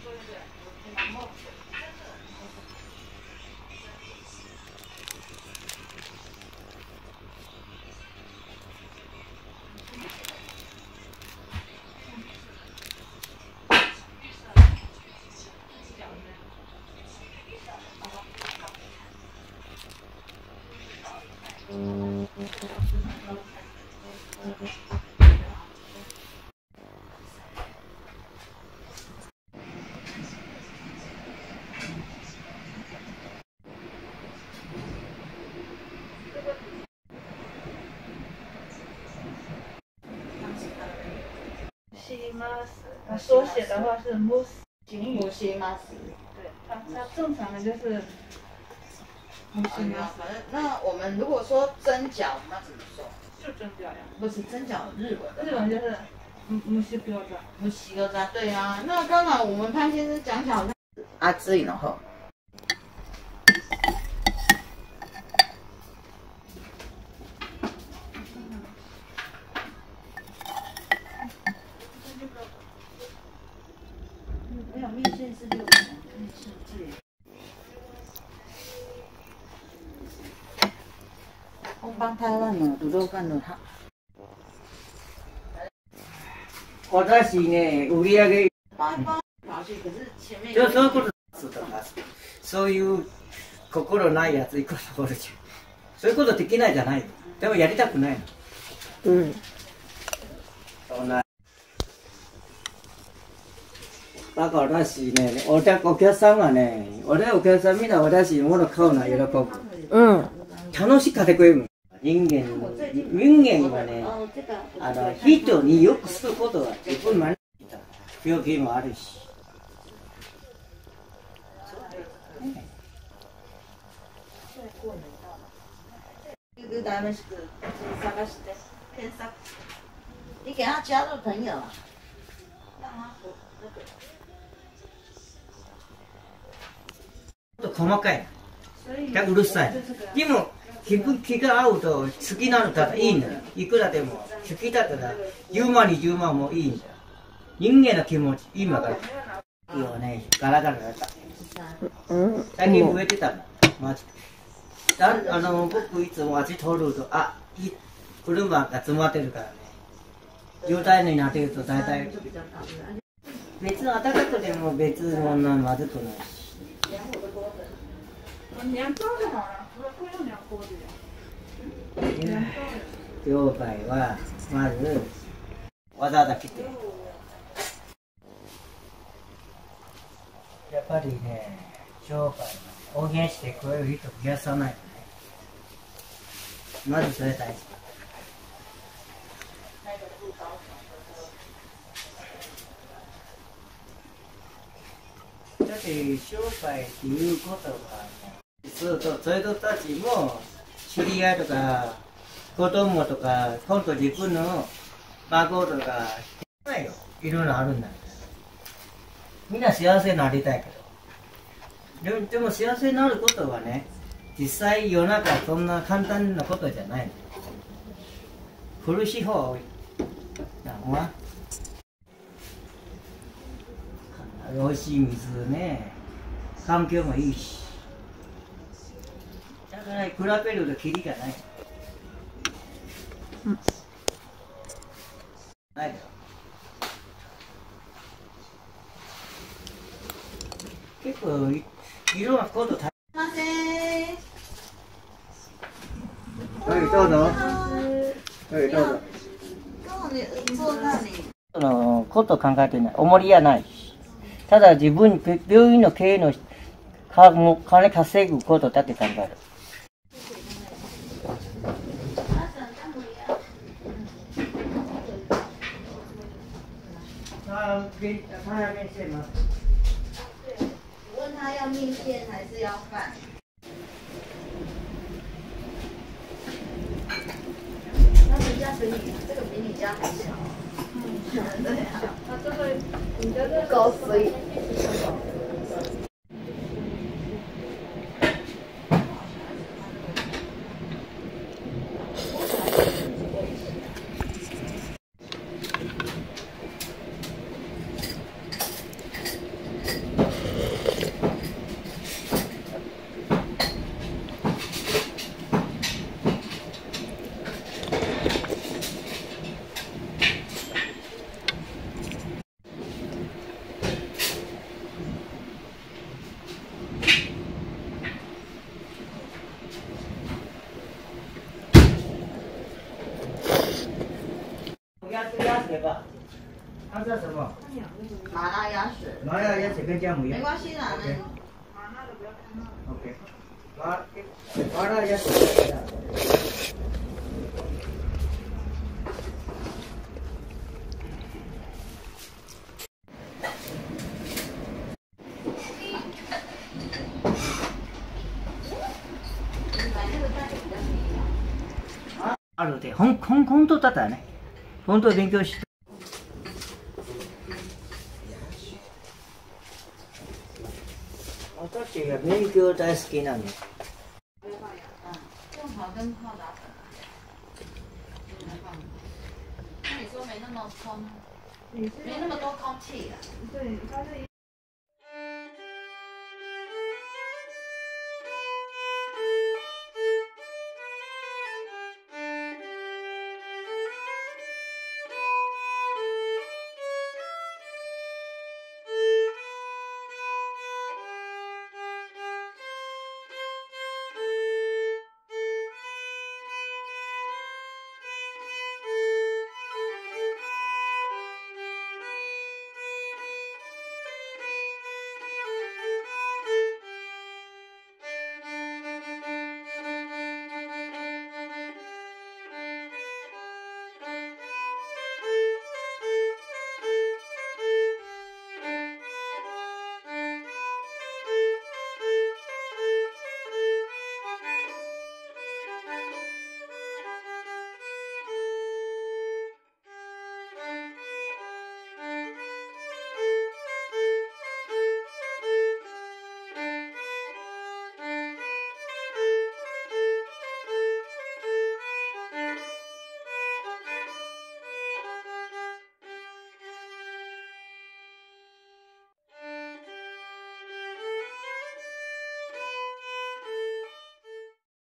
它缩写的话是 mus 敬语。 musimas。 对，它正常的就是musimas。 那我们如果说蒸饺，我们要怎么说？ 就蒸饺呀。 不是蒸饺，日文的。 日文就是mushi gyoza。 mushi gyoza，对啊。那刚才我们潘先生讲起来好像熱いの方。没有面线是6个，面线这里。本場台湾の武道館の私ね、売り上げじゃあそういうことそういう心ないやついくらおるじゃん。そういうことできないじゃない。でもやりたくないの。うん。そんな。だから私ね、お客さんがね、お客さんみんな私もの買うのは喜ぶ。うん。楽しく買ってくれる。人間はね、人によくすることは自分学んだ。病気もあるし。 探して検索。你给他加入朋友啊？让他ちょっと細かい。うるさい。でも気が合うと好きなのだったらいいんだよ。いくらでも好きだったら10万20万もいいんだよ。人間の気持ち今からいいよね。ガラガラだった。最近増えてたの。マジ僕いつも足通ると車が詰まってるからね。状態になってると大体別の暖かくでも別の女まずくないし。商売はまずわざわざ来てやっぱりね商売は応援してくれる人増やさないとねまずそれ大事。だって商売っていうことがするとそういう人たちも知り合いとか子供とか今度自分の孫とかないよいろいろあるんだみんな幸せになりたいけどでも幸せになることはね実際世の中そんな簡単なことじゃないの苦しい方が多いおいしい水ね環境もいいしだから比べるとキリがない、ないよ結構いろんなこと食べませんはいどうぞはいどうぞそのこと考えてない重りはないしただ自分病院の経営の金稼ぐことだって考える问他要面线还是要饭？他们家比你这个比你家还小。对呀。他这个你的这个高水。 它叫什么？ 麻辣鸭血。 麻辣鸭血跟姜母鸭。 没关系啦。 OK。麻辣鸭血。あるで、本当だったね。本当勉強して。私が勉強大好きなの。 正好跟泡打粉。那你说没那么空，没那么多空气啊。 对，它是。